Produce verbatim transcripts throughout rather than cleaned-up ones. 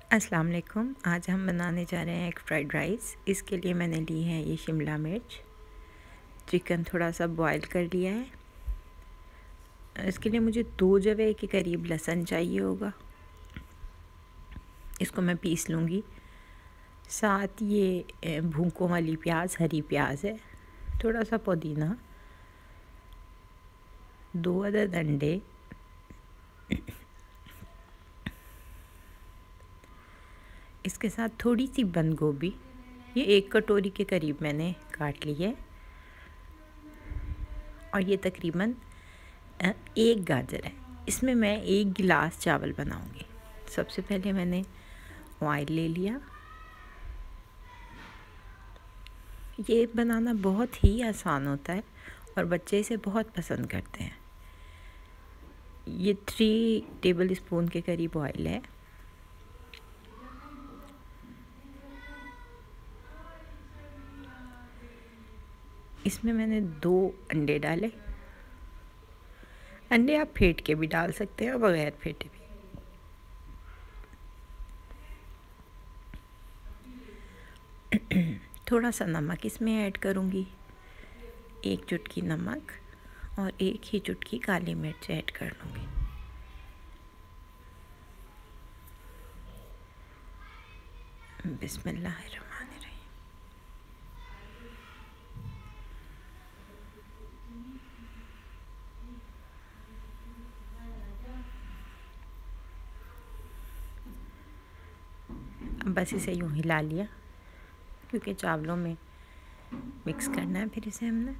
अस्सलाम वालेकुम। आज हम बनाने जा रहे हैं एक फ़्राइड राइस। इसके लिए मैंने ली है ये शिमला मिर्च, चिकन थोड़ा सा बॉईल कर लिया है। इसके लिए मुझे दो जवे के करीब लहसुन चाहिए होगा, इसको मैं पीस लूँगी। साथ ये भूनकों वाली प्याज, हरी प्याज है, थोड़ा सा पुदीना, दो अदद अंडे, इसके साथ थोड़ी सी बंद गोभी, ये एक कटोरी के करीब मैंने काट ली है, और ये तकरीबन एक गाजर है। इसमें मैं एक गिलास चावल बनाऊंगी। सबसे पहले मैंने ऑयल ले लिया। ये बनाना बहुत ही आसान होता है और बच्चे इसे बहुत पसंद करते हैं। ये थ्री टेबल स्पून के करीब ऑयल है। इसमें मैंने दो अंडे डाले। अंडे आप फेंट के भी डाल सकते हैं और बगैर फेंटे भी। थोड़ा सा नमक इसमें ऐड करूँगी, एक चुटकी नमक और एक ही चुटकी काली मिर्च ऐड कर लूँगी। बिस्मिल्लाहिर्रहमानिर्रहीम। बस इसे यूँ हिला लिया, क्योंकि चावलों में मिक्स करना है फिर इसे हमने।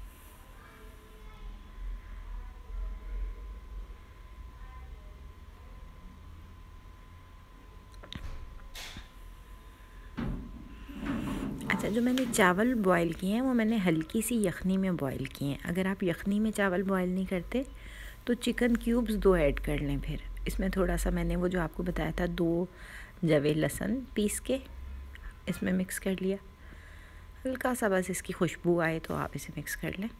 अच्छा, जो मैंने चावल बॉईल किए हैं वो मैंने हल्की सी यखनी में बॉईल किए हैं। अगर आप यखनी में चावल बॉईल नहीं करते तो चिकन क्यूब्स दो ऐड कर लें। फिर इसमें थोड़ा सा मैंने वो जो आपको बताया था दो जवे लहसुन पीस के इसमें मिक्स कर लिया। हल्का सा बस इसकी खुशबू आए तो आप इसे मिक्स कर लें।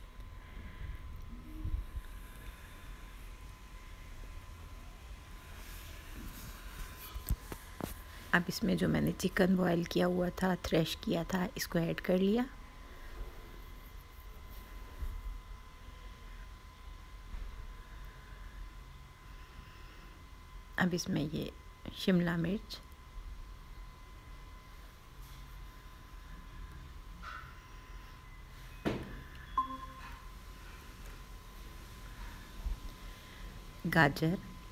अब इसमें जो मैंने चिकन बॉईल किया हुआ था, थ्रेश किया था, इसको ऐड कर लिया। अब इसमें ये शिमला मिर्च, गाजर,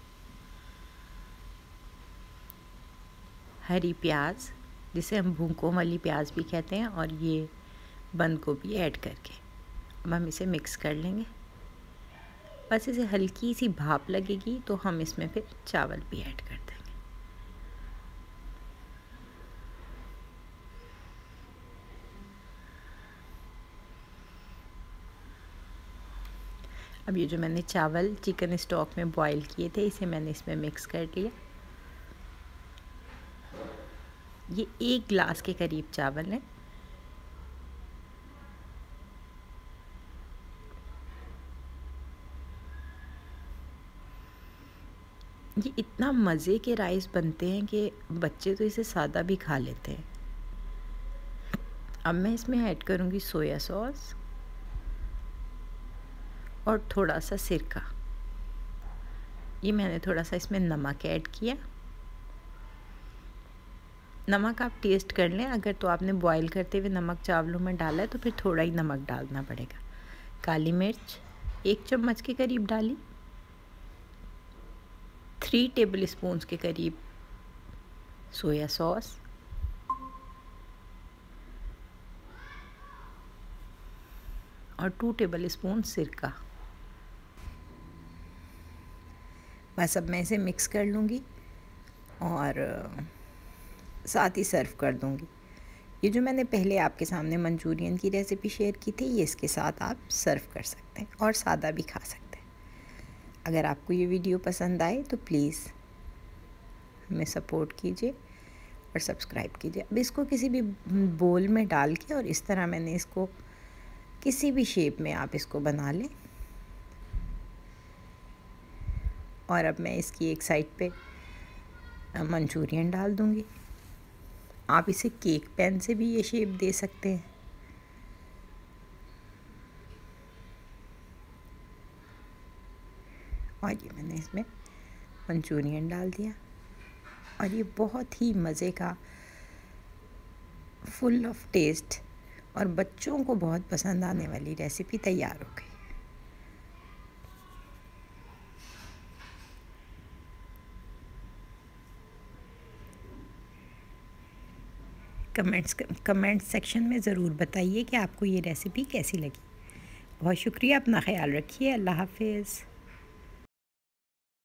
हरी प्याज जिसे हम भूनकों वाली प्याज भी कहते हैं, और ये बंद गोभी ऐड करके अब हम इसे मिक्स कर लेंगे। बस इसे हल्की सी भाप लगेगी तो हम इसमें फिर चावल भी ऐड कर देंगे। अब ये जो मैंने चावल चिकन स्टॉक में बॉईल किए थे, इसे मैंने इसमें मिक्स कर लिया। ये एक गिलास के करीब चावल है। ये इतना मज़े के राइस बनते हैं कि बच्चे तो इसे सादा भी खा लेते हैं। अब मैं इसमें ऐड करूँगी सोया सॉस और थोड़ा सा सिरका। ये मैंने थोड़ा सा इसमें नमक ऐड किया। नमक आप टेस्ट कर लें, अगर तो आपने बॉईल करते हुए नमक चावलों में डाला है तो फिर थोड़ा ही नमक डालना पड़ेगा। काली मिर्च एक चम्मच के करीब डाली। थ्री टेबल स्पून के करीब सोया सॉस, और टू टेबल स्पून सिरका। बस अब मैं इसे मिक्स कर लूँगी और साथ ही सर्व कर दूँगी। ये जो मैंने पहले आपके सामने मंचूरियन की रेसिपी शेयर की थी, ये इसके साथ आप सर्व कर सकते हैं और सादा भी खा सकते हैं। अगर आपको ये वीडियो पसंद आए तो प्लीज़ हमें सपोर्ट कीजिए और सब्सक्राइब कीजिए। अब इसको किसी भी बोल में डाल के, और इस तरह मैंने इसको किसी भी शेप में आप इसको बना लें। और अब मैं इसकी एक साइड पे मंचूरियन डाल दूँगी। आप इसे केक पैन से भी ये शेप दे सकते हैं। और ये मैंने इसमें मंचूरियन डाल दिया और ये बहुत ही मज़े का, फुल ऑफ टेस्ट और बच्चों को बहुत पसंद आने वाली रेसिपी तैयार हो गई। कमेंट्स कमेंट सेक्शन में ज़रूर बताइए कि आपको ये रेसिपी कैसी लगी। बहुत शुक्रिया, अपना ख्याल रखिए। अल्लाह हाफिज़।